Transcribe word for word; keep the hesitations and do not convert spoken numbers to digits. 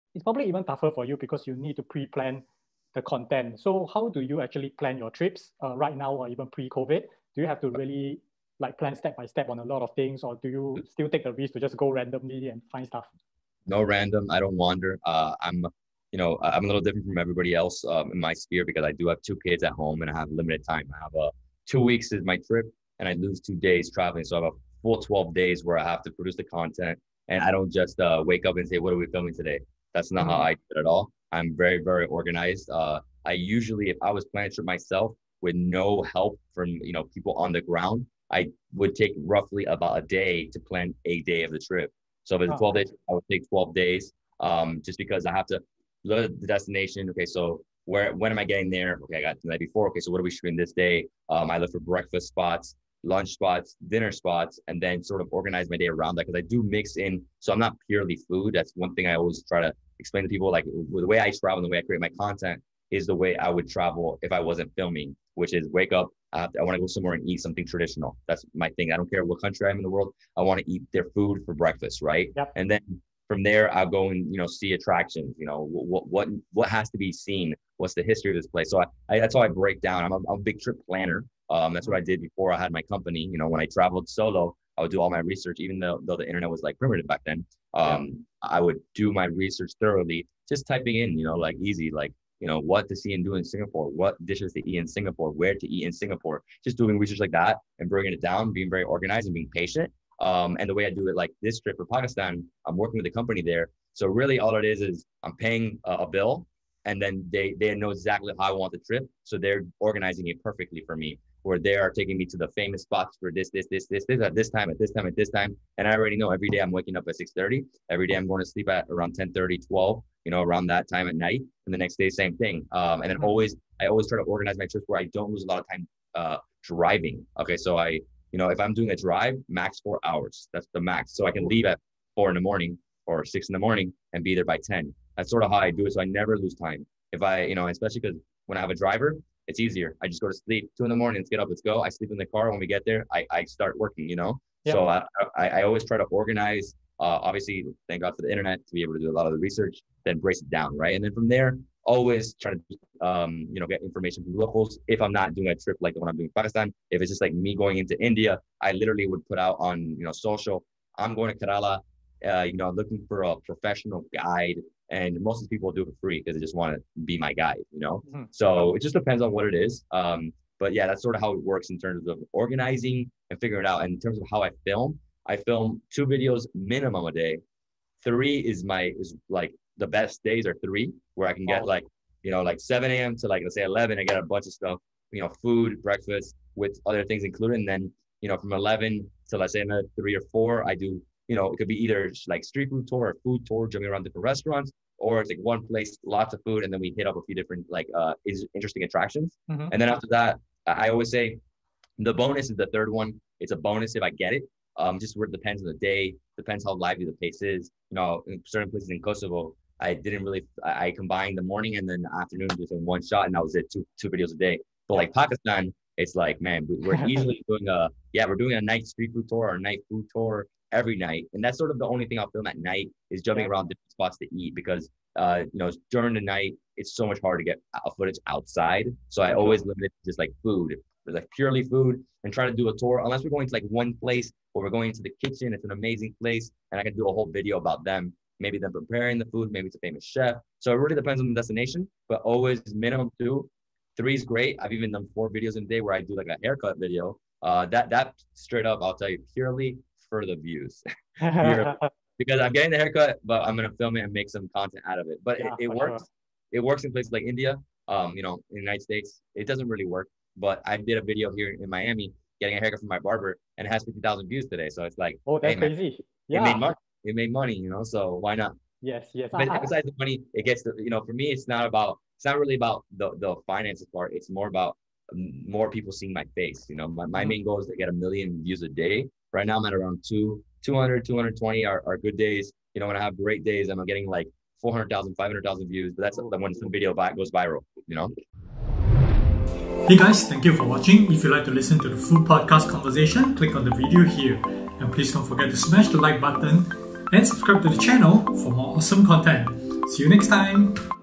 it's probably even tougher for you because you need to pre-plan the content. So how do you actually plan your trips uh, right now or even pre-COVID? Do you have to really like plan step by step on a lot of things, or do you still take the risk to just go randomly and find stuff? No random. I don't wander. Uh, I'm, you know, I'm a little different from everybody else um, in my sphere because I do have two kids at home and I have limited time. I have a two weeks is my trip and I lose two days traveling. So I have a full twelve days where I have to produce the content and I don't just uh, wake up and say, what are we filming today? That's not how Mm-hmm. I do it at all. I'm very, very organized. Uh, I usually, if I was planning a trip myself with no help from, you know, people on the ground, I would take roughly about a day to plan a day of the trip. So if it's Oh, twelve nice. days, I would take twelve days, um, just because I have to look at the destination. Okay, so where when am I getting there? Okay, I got the night before. Okay, so what are we shooting this day? Um, I look for breakfast spots, lunch spots, dinner spots, and then sort of organize my day around that because I do mix in. So I'm not purely food. That's one thing I always try to explain to people. Like the way I travel, and the way I create my content is the way I would travel if I wasn't filming, which is wake up. I, I want to go somewhere and eat something traditional. That's my thing. I don't care what country I'm in the world. I want to eat their food for breakfast, right? Yep. And then from there, I'll go and you know see attractions. You know what what what has to be seen. What's the history of this place? So I, I that's how I break down. I'm a, I'm a big trip planner. Um, that's what I did before I had my company. You know, when I traveled solo, I would do all my research, even though though the internet was like primitive back then. Yep. Um, I would do my research thoroughly, just typing in, you know, like easy, like you know, what to see and do in Singapore, what dishes to eat in Singapore, where to eat in Singapore, just doing research like that and bringing it down, being very organized and being patient. Um, and the way I do it, like this trip for Pakistan, I'm working with a company there. So really all it is, is I'm paying a, a bill and then they, they know exactly how I want the trip. So they're organizing it perfectly for me, where they are taking me to the famous spots for this, this, this, this, this, at this time, at this time, at this time. And I already know every day I'm waking up at six thirty. Every day I'm going to sleep at around ten thirty, twelve, you know, around that time at night. And the next day, same thing. Um, and then always, I always try to organize my trips where I don't lose a lot of time uh, driving. Okay. So I, you know, if I'm doing a drive, max four hours. That's the max. So I can leave at four in the morning or six in the morning and be there by ten. That's sort of how I do it. So I never lose time. If I, you know, especially because when I have a driver, it's easier. I just go to sleep two in the morning, let's get up, let's go. I sleep in the car. When we get there, I, I start working, you know? So Yep. I, I, I always try to organize, uh, obviously, thank God for the internet to be able to do a lot of the research, then brace it down, right? And then from there, always try to, um, you know, get information from locals. If I'm not doing a trip like the one I'm doing in Pakistan, if it's just like me going into India, I literally would put out on, you know, social, I'm going to Kerala, uh, you know, looking for a professional guide. And most of the people do it for free because they just want to be my guide, you know? Mm-hmm. So it just depends on what it is. Um, but yeah, that's sort of how it works in terms of organizing and figuring it out. And in terms of how I film, I film two videos minimum a day. Three is my, is like the best days are three, where I can get Wow. like, you know, like seven a.m. to like, let's say eleven, I get a bunch of stuff, you know, food, breakfast with other things included. And then, you know, from eleven to let's say another three or four, I do, you know, it could be either like street food tour or food tour, jumping around different restaurants, or it's like one place, lots of food, and then we hit up a few different like uh interesting attractions. Mm-hmm. And then after that, I always say the bonus is the third one. It's a bonus if I get it. Um, just where it depends on the day, depends how lively the pace is. You know, in certain places in Kosovo, I didn't really. I, I combined the morning and then the afternoon just in one shot, and that was it. Two two videos a day. But like Pakistan, it's like man, we, we're easily doing a yeah, we're doing a night street food tour or a night food tour every night, and that's sort of the only thing I'll film at night is jumping Yeah. around different spots to eat because uh, you know during the night it's so much harder to get footage outside. So I For always sure. limit it to just like food, like purely food, and try to do a tour unless we're going to like one place or we're going to the kitchen. It's an amazing place, and I can do a whole video about them. Maybe them preparing the food, maybe it's a famous chef. So it really depends on the destination, but always minimum two. Three is great. I've even done four videos in a day where I do like a haircut video. Uh, that that straight up, I'll tell you, purely for the views. Purely because I'm getting the haircut, but I'm gonna film it and make some content out of it. But it, Yeah, it for sure. works. It works in places like India. Um, you know, in the United States, it doesn't really work. But I did a video here in Miami getting a haircut from my barber, and it has fifty thousand views today. So it's like, Oh, hey that's man, crazy. it made Yeah. money. It made money, you know. So why not? Yes, yes. I, But I, besides the money, it gets to, you know, for me, it's not about, it's not really about the, the finances part. It's more about more people seeing my face. You know, my, my mhm. main goal is to get a million views a day. Right now I'm at around two, two hundred, two hundred twenty are, are good days. You know, when I have great days, I'm getting like four hundred thousand, five hundred thousand views, but that's Oh, when some video goes viral, you know? Hey guys, thank you for watching. If you like to listen to the full podcast conversation, click on the video here. And please don't forget to smash the like button and subscribe to the channel for more awesome content. See you next time.